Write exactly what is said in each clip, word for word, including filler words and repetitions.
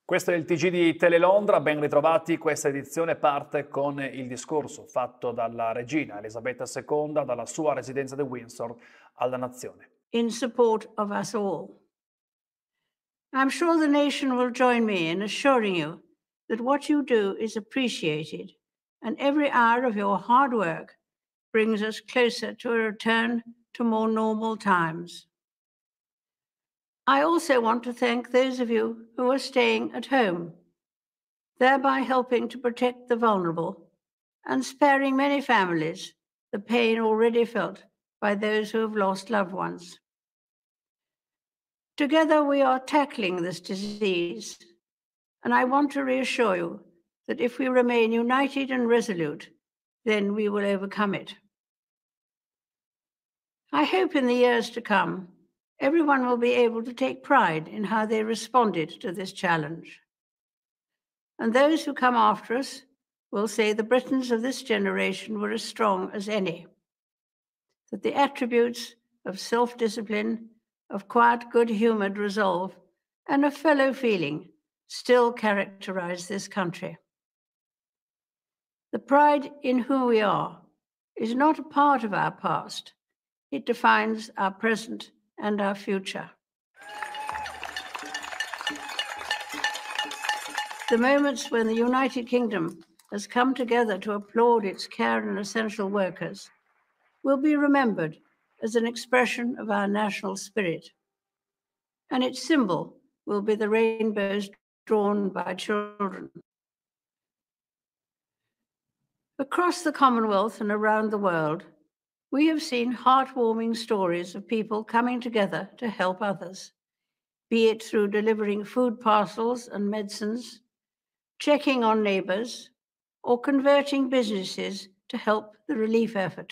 Questo è il T G di Telelondra, ben ritrovati. Questa edizione parte con il discorso fatto dalla regina Elisabetta seconda dalla sua residenza di Windsor alla nazione. In support of us all. I'm sure the nation will join me in assuring you that what you do is appreciated and every hour of your hard work brings us closer to a return to more normal times. I also want to thank those of you who are staying at home, thereby helping to protect the vulnerable and sparing many families the pain already felt by those who have lost loved ones. Together we are tackling this disease, and I want to reassure you that if we remain united and resolute, then we will overcome it. I hope in the years to come, everyone will be able to take pride in how they responded to this challenge. And those who come after us will say the Britons of this generation were as strong as any, that the attributes of self-discipline, of quiet, good-humoured resolve, and of fellow feeling still characterize this country. The pride in who we are is not a part of our past. It defines our present and our future. The moments when the United Kingdom has come together to applaud its care and essential workers will be remembered as an expression of our national spirit. And its symbol will be the rainbows drawn by children. Across the Commonwealth and around the world, we have seen heartwarming stories of people coming together to help others, be it through delivering food parcels and medicines, checking on neighbours, or converting businesses to help the relief effort.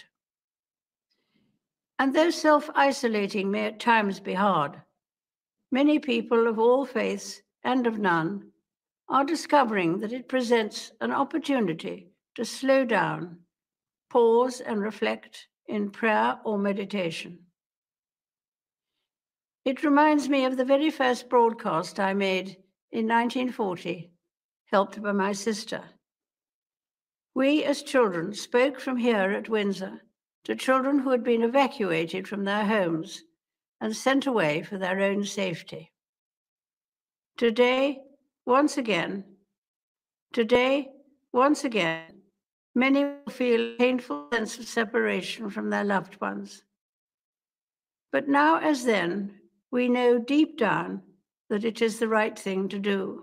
And though self-isolating may at times be hard, many people of all faiths and of none are discovering that it presents an opportunity to slow down, pause and reflect in prayer or meditation. It reminds me of the very first broadcast I made in nineteen forty, helped by my sister. We as children spoke from here at Windsor to children who had been evacuated from their homes and sent away for their own safety. Today, once again, today, once again, many will feel a painful sense of separation from their loved ones. But now as then, we know deep down that it is the right thing to do.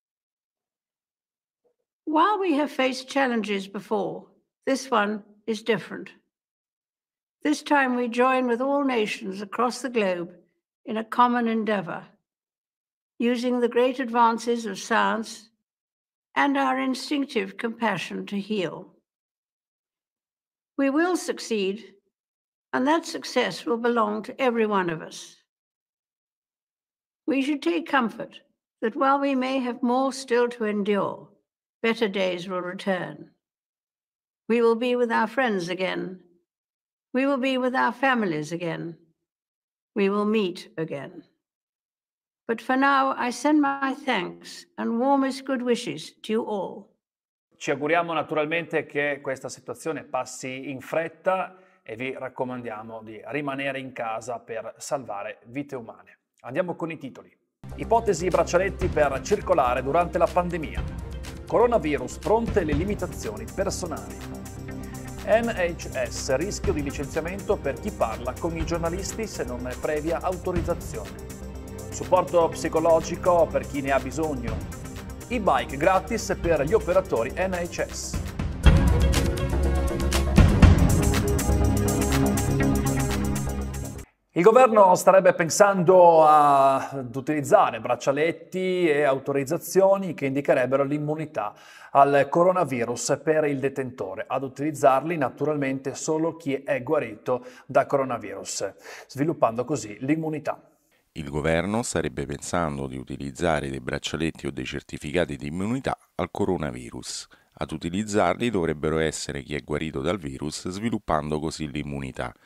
While we have faced challenges before, this one is different. This time we join with all nations across the globe in a common endeavour, using the great advances of science and our instinctive compassion to heal. We will succeed, and that success will belong to every one of us. We should take comfort that while we may have more still to endure, better days will return. We will be with our friends again. We will be with our families again. We will meet again. But for now, I send my thanks and warmest good wishes to you all. Ci auguriamo naturalmente che questa situazione passi in fretta e vi raccomandiamo di rimanere in casa per salvare vite umane. Andiamo con i titoli. Ipotesi braccialetti per circolare durante la pandemia. Coronavirus, pronte le limitazioni personali. N H S, rischio di licenziamento per chi parla con i giornalisti se non è previa autorizzazione. Supporto psicologico per chi ne ha bisogno. E-bike gratis per gli operatori N H S. Il governo starebbe pensando a- ad utilizzare braccialetti e autorizzazioni che indicherebbero l'immunità al coronavirus per il detentore, ad utilizzarli naturalmente solo chi è guarito da coronavirus, sviluppando così l'immunità. Il governo starebbe pensando di utilizzare dei braccialetti o dei certificati di immunità al coronavirus. Ad utilizzarli dovrebbero essere chi è guarito dal virus, sviluppando così l'immunità.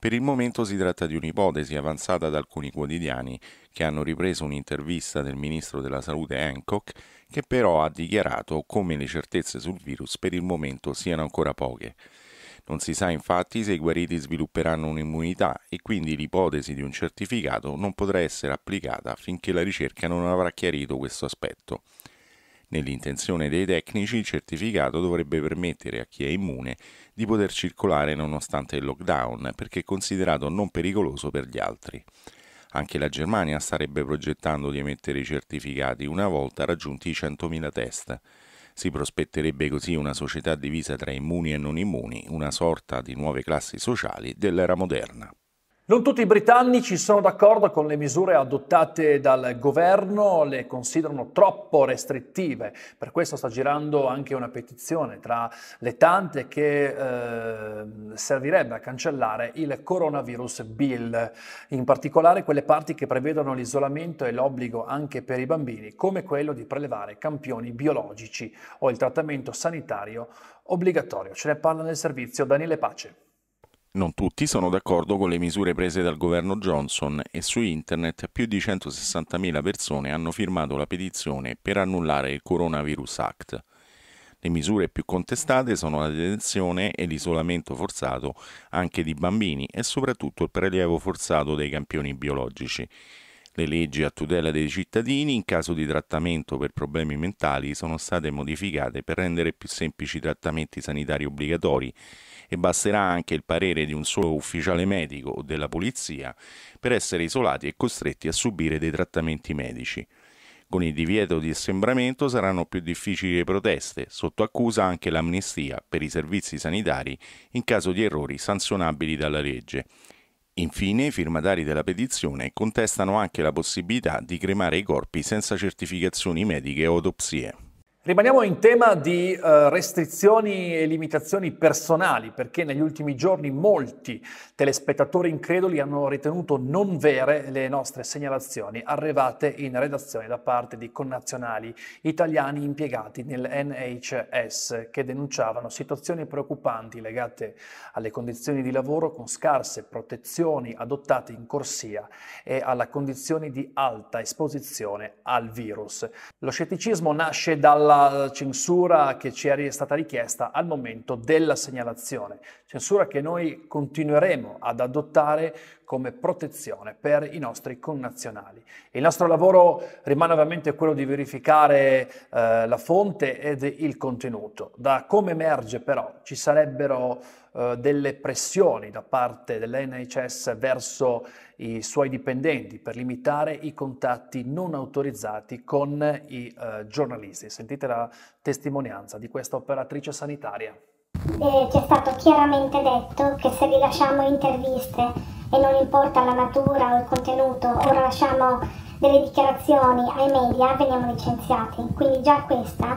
Per il momento si tratta di un'ipotesi avanzata da alcuni quotidiani che hanno ripreso un'intervista del ministro della Salute Hancock, che però ha dichiarato come le certezze sul virus per il momento siano ancora poche. Non si sa infatti se i guariti svilupperanno un'immunità e quindi l'ipotesi di un certificato non potrà essere applicata finché la ricerca non avrà chiarito questo aspetto. Nell'intenzione dei tecnici, il certificato dovrebbe permettere a chi è immune di poter circolare nonostante il lockdown, perché è considerato non pericoloso per gli altri. Anche la Germania starebbe progettando di emettere i certificati una volta raggiunti i centomila test. Si prospetterebbe così una società divisa tra immuni e non immuni, una sorta di nuove classi sociali dell'era moderna. Non tutti i britannici sono d'accordo con le misure adottate dal governo, le considerano troppo restrittive. Per questo sta girando anche una petizione tra le tante che eh, servirebbe a cancellare il coronavirus bill, in particolare quelle parti che prevedono l'isolamento e l'obbligo anche per i bambini, come quello di prelevare campioni biologici o il trattamento sanitario obbligatorio. Ce ne parla nel servizio Daniele Pace. Non tutti sono d'accordo con le misure prese dal governo Johnson e su internet più di centosessantamila persone hanno firmato la petizione per annullare il Coronavirus Act. Le misure più contestate sono la detenzione e l'isolamento forzato anche di bambini e soprattutto il prelievo forzato dei campioni biologici. Le leggi a tutela dei cittadini in caso di trattamento per problemi mentali sono state modificate per rendere più semplici i trattamenti sanitari obbligatori e basterà anche il parere di un solo ufficiale medico o della polizia per essere isolati e costretti a subire dei trattamenti medici. Con il divieto di assembramento saranno più difficili le proteste, sotto accusa anche l'amnistia per i servizi sanitari in caso di errori sanzionabili dalla legge. Infine, i firmatari della petizione contestano anche la possibilità di cremare i corpi senza certificazioni mediche o autopsie. Rimaniamo in tema di eh, restrizioni e limitazioni personali, perché negli ultimi giorni molti telespettatori increduli hanno ritenuto non vere le nostre segnalazioni arrivate in redazione da parte di connazionali italiani impiegati nel N H S, che denunciavano situazioni preoccupanti legate alle condizioni di lavoro con scarse protezioni adottate in corsia e alla condizioni di alta esposizione al virus. Lo scetticismo nasce dalla la censura che ci è stata richiesta al momento della segnalazione, censura che noi continueremo ad adottare come protezione per i nostri connazionali. Il nostro lavoro rimane ovviamente quello di verificare eh, la fonte ed il contenuto. Da come emerge però ci sarebbero eh, delle pressioni da parte dell'N H S verso i suoi dipendenti per limitare i contatti non autorizzati con i eh, giornalisti. Sentite la testimonianza di questa operatrice sanitaria. Eh, ci è stato chiaramente detto che se rilasciamo interviste e non importa la natura o il contenuto o lasciamo delle dichiarazioni ai media veniamo licenziati, quindi già questa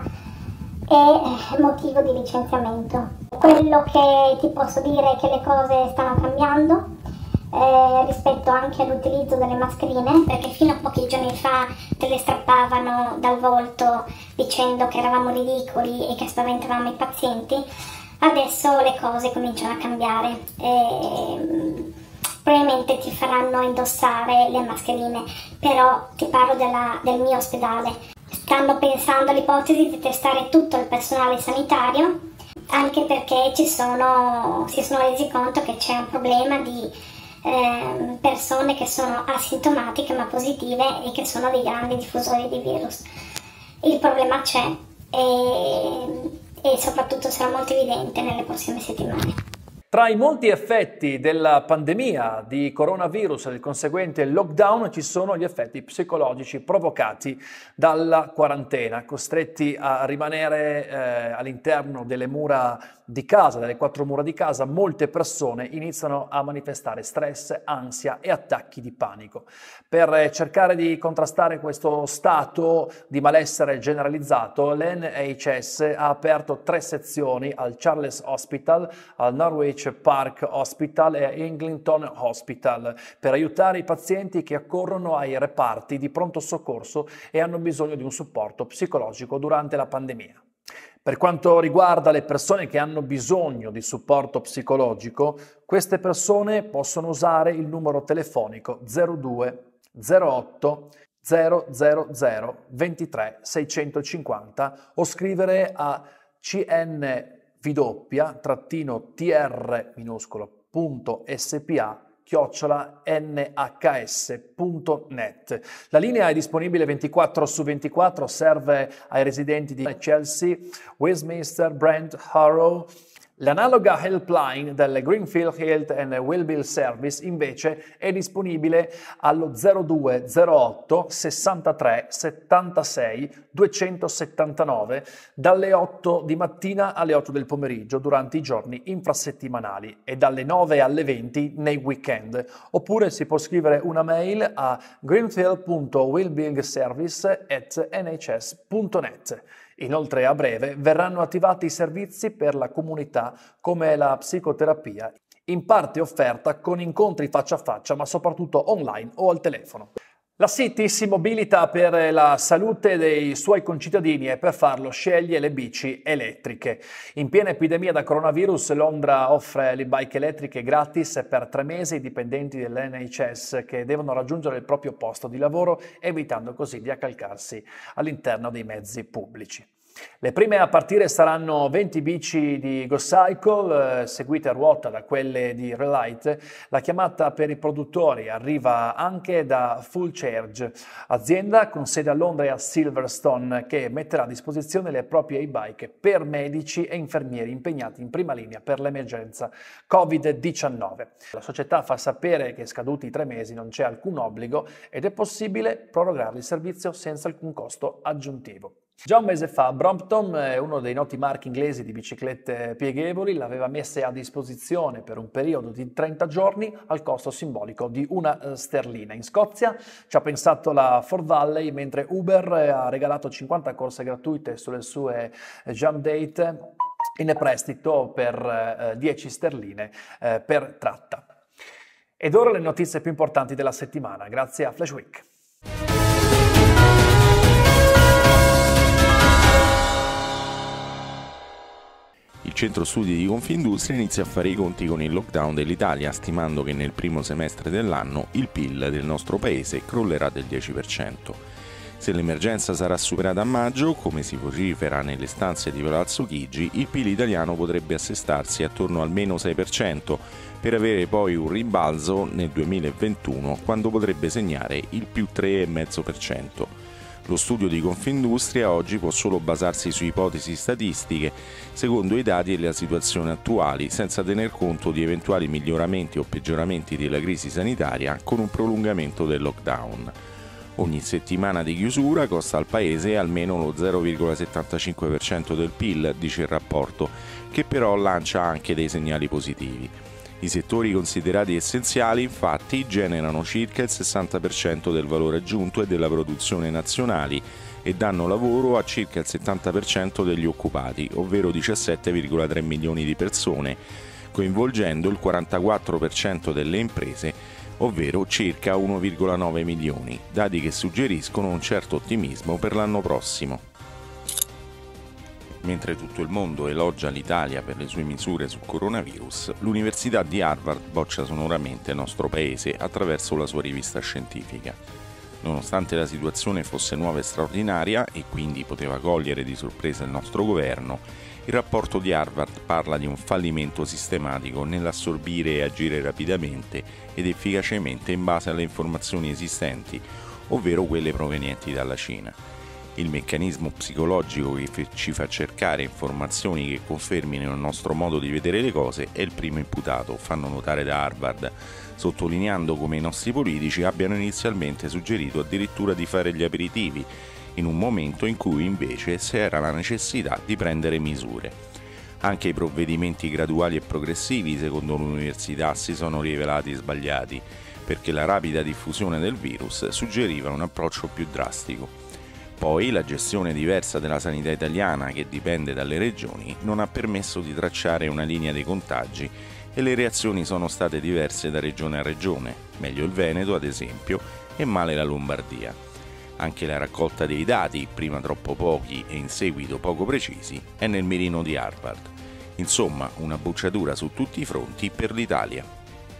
è motivo di licenziamento. Quello che ti posso dire è che le cose stanno cambiando eh, rispetto anche all'utilizzo delle mascherine, perché fino a pochi giorni fa te le strappavano dal volto dicendo che eravamo ridicoli e che spaventavamo i pazienti. Adesso le cose cominciano a cambiare, e probabilmente ti faranno indossare le mascherine, però ti parlo della, del mio ospedale. Stanno pensando all'ipotesi di testare tutto il personale sanitario, anche perché ci sono, si sono resi conto che c'è un problema di eh, persone che sono asintomatiche ma positive e che sono dei grandi diffusori di virus. Il problema c'è e... e soprattutto sarà molto evidente nelle prossime settimane. Tra i molti effetti della pandemia di coronavirus e il conseguente lockdown ci sono gli effetti psicologici provocati dalla quarantena, costretti a rimanere eh, all'interno delle mura di casa, delle quattro mura di casa. Molte persone iniziano a manifestare stress, ansia e attacchi di panico. Per cercare di contrastare questo stato di malessere generalizzato, l'N H S ha aperto tre sezioni al Charles Hospital, al Norwich Park Hospital e Eglinton Hospital per aiutare i pazienti che accorrono ai reparti di pronto soccorso e hanno bisogno di un supporto psicologico durante la pandemia. Per quanto riguarda le persone che hanno bisogno di supporto psicologico, queste persone possono usare il numero telefonico zero due zero otto zero zero zero ventitré seicentocinquanta o scrivere a cnv-tr minuscolo punto spa chiocciola n h s punto net. La linea è disponibile ventiquattro su ventiquattro, serve ai residenti di Chelsea, Westminster, Brent, Harrow. L'analoga helpline del Greenfield Health and Wellbeing Service invece è disponibile allo zero due zero otto sessantatré settantasei duecentosettantanove dalle otto di mattina alle otto del pomeriggio durante i giorni infrasettimanali e dalle nove alle venti nei weekend. Oppure si può scrivere una mail a greenfield punto wellbeingservice at n h s punto net. Inoltre a breve verranno attivati i servizi per la comunità come la psicoterapia, in parte offerta con incontri faccia a faccia ma soprattutto online o al telefono. La City si mobilita per la salute dei suoi concittadini e per farlo sceglie le bici elettriche. In piena epidemia da coronavirus, Londra offre le bike elettriche gratis per tre mesi ai dipendenti dell'N H S che devono raggiungere il proprio posto di lavoro, evitando così di accalcarsi all'interno dei mezzi pubblici. Le prime a partire saranno venti bici di GoCycle, eh, seguite a ruota da quelle di Relight. La chiamata per i produttori arriva anche da Full Charge, azienda con sede a Londra e a Silverstone, che metterà a disposizione le proprie e-bike per medici e infermieri impegnati in prima linea per l'emergenza covid diciannove. La società fa sapere che scaduti i tre mesi non c'è alcun obbligo ed è possibile prorogare il servizio senza alcun costo aggiuntivo. Già un mese fa Brompton, uno dei noti marchi inglesi di biciclette pieghevoli, l'aveva messa a disposizione per un periodo di trenta giorni al costo simbolico di una sterlina. In Scozia ci ha pensato la Ford Valley, mentre Uber ha regalato cinquanta corse gratuite sulle sue Jump Date in prestito per dieci sterline per tratta. Ed ora le notizie più importanti della settimana, grazie a Flash Week. Il centro studi di Confindustria inizia a fare i conti con il lockdown dell'Italia, stimando che nel primo semestre dell'anno il P I L del nostro paese crollerà del dieci per cento. Se l'emergenza sarà superata a maggio, come si vocifera nelle stanze di Palazzo Chigi, il P I L italiano potrebbe assestarsi attorno al meno sei per cento, per avere poi un rimbalzo nel duemilaventuno, quando potrebbe segnare il più tre virgola cinque per cento. Lo studio di Confindustria oggi può solo basarsi su ipotesi statistiche, secondo i dati e la situazione attuali, senza tener conto di eventuali miglioramenti o peggioramenti della crisi sanitaria con un prolungamento del lockdown. Ogni settimana di chiusura costa al Paese almeno lo zero virgola settantacinque per cento del P I L, dice il rapporto, che però lancia anche dei segnali positivi. I settori considerati essenziali, infatti, generano circa il sessanta per cento del valore aggiunto e della produzione nazionali e danno lavoro a circa il settanta per cento degli occupati, ovvero diciassette virgola tre milioni di persone, coinvolgendo il quarantaquattro per cento delle imprese, ovvero circa uno virgola nove milioni, dati che suggeriscono un certo ottimismo per l'anno prossimo. Mentre tutto il mondo elogia l'Italia per le sue misure sul coronavirus, l'Università di Harvard boccia sonoramente il nostro paese attraverso la sua rivista scientifica. Nonostante la situazione fosse nuova e straordinaria e quindi poteva cogliere di sorpresa il nostro governo, il rapporto di Harvard parla di un fallimento sistematico nell'assorbire e agire rapidamente ed efficacemente in base alle informazioni esistenti, ovvero quelle provenienti dalla Cina. Il meccanismo psicologico che ci fa cercare informazioni che confermino il nostro modo di vedere le cose è il primo imputato, fanno notare da Harvard, sottolineando come i nostri politici abbiano inizialmente suggerito addirittura di fare gli aperitivi, in un momento in cui invece c'era la necessità di prendere misure. Anche i provvedimenti graduali e progressivi, secondo l'università, si sono rivelati sbagliati, perché la rapida diffusione del virus suggeriva un approccio più drastico. Poi la gestione diversa della sanità italiana, che dipende dalle regioni, non ha permesso di tracciare una linea dei contagi e le reazioni sono state diverse da regione a regione, meglio il Veneto ad esempio e male la Lombardia. Anche la raccolta dei dati, prima troppo pochi e in seguito poco precisi, è nel mirino di Harvard. Insomma, una bocciatura su tutti i fronti per l'Italia.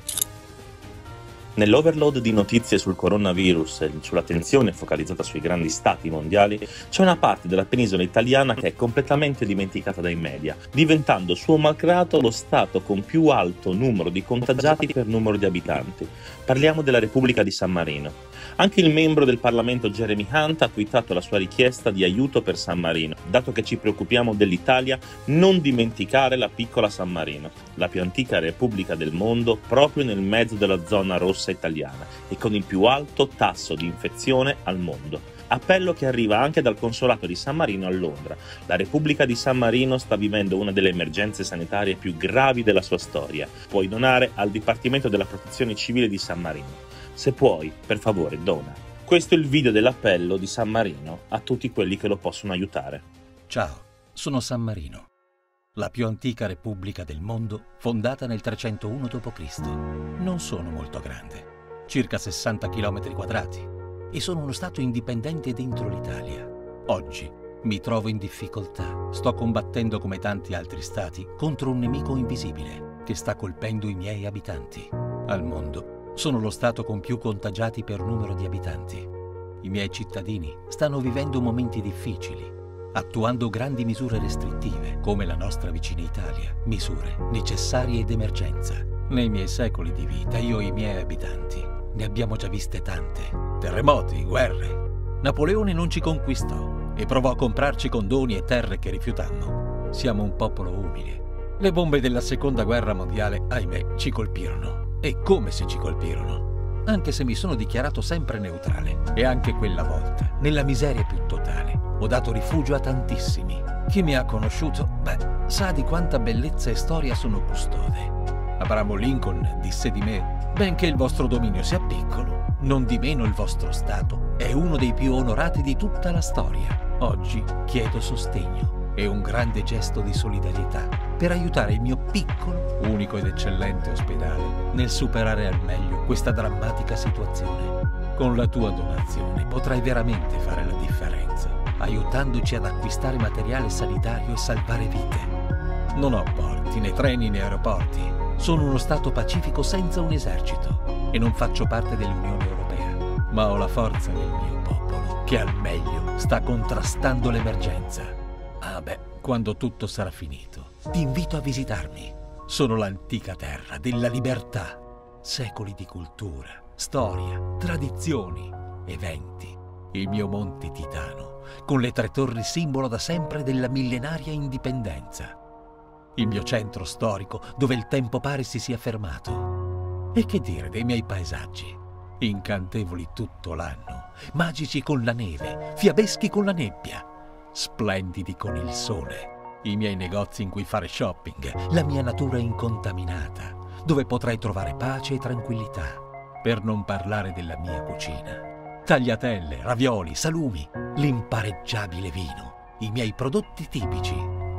Nell'overload di notizie sul coronavirus e sull'attenzione focalizzata sui grandi stati mondiali, c'è una parte della penisola italiana che è completamente dimenticata dai media, diventando suo malgrado lo stato con più alto numero di contagiati per numero di abitanti. Parliamo della Repubblica di San Marino. Anche il membro del Parlamento Jeremy Hunt ha twittato la sua richiesta di aiuto per San Marino. Dato che ci preoccupiamo dell'Italia, non dimenticare la piccola San Marino, la più antica repubblica del mondo, proprio nel mezzo della zona rossa italiana e con il più alto tasso di infezione al mondo. Appello che arriva anche dal consolato di San Marino a Londra. La Repubblica di San Marino sta vivendo una delle emergenze sanitarie più gravi della sua storia. Puoi donare al Dipartimento della Protezione Civile di San Marino. Se puoi, per favore, dona. Questo è il video dell'appello di San Marino a tutti quelli che lo possono aiutare. Ciao, sono San Marino, la più antica repubblica del mondo, fondata nel trecentouno dopo Cristo Non sono molto grande, circa sessanta chilometri quadrati, e sono uno stato indipendente dentro l'Italia. Oggi mi trovo in difficoltà. Sto combattendo come tanti altri stati contro un nemico invisibile che sta colpendo i miei abitanti. Al mondo sono lo stato con più contagiati per numero di abitanti. I miei cittadini stanno vivendo momenti difficili, attuando grandi misure restrittive, come la nostra vicina Italia, misure necessarie ed emergenza. Nei miei secoli di vita, io e i miei abitanti ne abbiamo già viste tante. Terremoti, guerre. Napoleone non ci conquistò e provò a comprarci condoni e terre che rifiutammo. Siamo un popolo umile. Le bombe della seconda guerra mondiale, ahimè, ci colpirono. E come se ci colpirono, anche se mi sono dichiarato sempre neutrale. E anche quella volta, nella miseria più totale, ho dato rifugio a tantissimi. Chi mi ha conosciuto, beh, sa di quanta bellezza e storia sono custode. Abramo Lincoln disse di me: benché il vostro dominio sia piccolo, non di meno il vostro Stato è uno dei più onorati di tutta la storia. Oggi chiedo sostegno e un grande gesto di solidarietà per aiutare il mio piccolo, unico ed eccellente ospedale nel superare al meglio questa drammatica situazione. Con la tua donazione potrai veramente fare la differenza, aiutandoci ad acquistare materiale sanitario e salvare vite. Non ho porti, né treni, né aeroporti. Sono uno stato pacifico senza un esercito e non faccio parte dell'Unione Europea, ma ho la forza del mio popolo che al meglio sta contrastando l'emergenza. Ah beh, quando tutto sarà finito, ti invito a visitarmi. Sono l'antica terra della libertà. Secoli di cultura, storia, tradizioni, eventi. Il mio Monte Titano, con le tre torri simbolo da sempre della millenaria indipendenza. Il mio centro storico, dove il tempo pare si sia fermato. E che dire dei miei paesaggi? Incantevoli tutto l'anno, magici con la neve, fiabeschi con la nebbia, splendidi con il sole, i miei negozi in cui fare shopping, la mia natura incontaminata, dove potrai trovare pace e tranquillità, per non parlare della mia cucina. Tagliatelle, ravioli, salumi, l'impareggiabile vino, i miei prodotti tipici.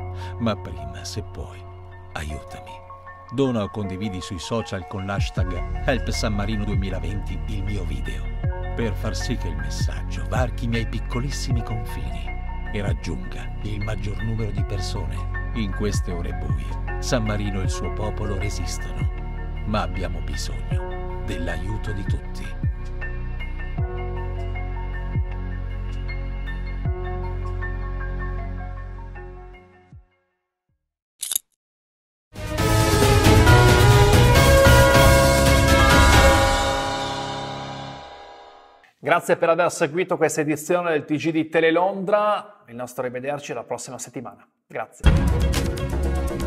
Ma prima, se puoi, aiutami. Dona o condividi sui social con l'hashtag Help San Marino duemilaventi il mio video, per far sì che il messaggio varchi i miei piccolissimi confini e raggiunga il maggior numero di persone. In queste ore buie, San Marino e il suo popolo resistono, ma abbiamo bisogno dell'aiuto di tutti. Grazie per aver seguito questa edizione del T G di Telelondra. Il nostro rivederci la prossima settimana. Grazie.